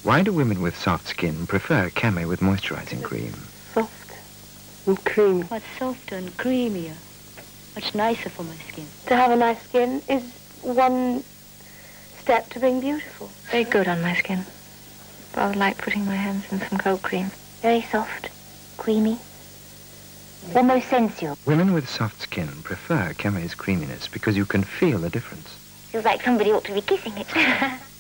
Why do women with soft skin prefer Camay with moisturizing cream? Soft and creamy. Much softer and creamier. Much nicer for my skin. To have a nice skin is one step to being beautiful. Very good on my skin. Rather like putting my hands in some cold cream. Very soft, creamy, almost sensual. Women with soft skin prefer Camay's creaminess because you can feel the difference. Feels like somebody ought to be kissing it.